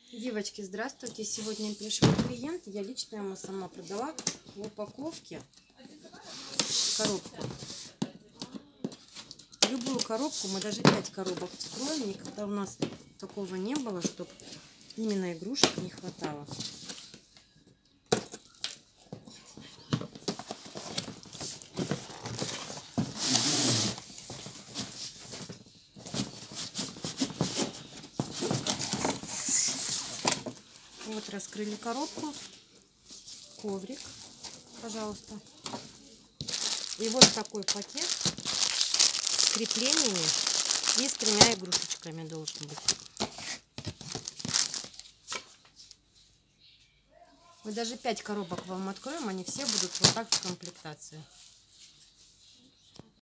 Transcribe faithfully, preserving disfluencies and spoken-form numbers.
Девочки, здравствуйте! Сегодня пришел клиент. Я лично ему сама продала в упаковке коробку. Любую коробку, мы даже пять коробок вскроем. Никогда у нас такого не было, чтобы именно игрушек не хватало. Вот раскрыли коробку, коврик, пожалуйста, и вот такой пакет с креплениями и с тремя игрушечками должен быть. Мы даже пять коробок вам откроем, они все будут вот так в комплектации.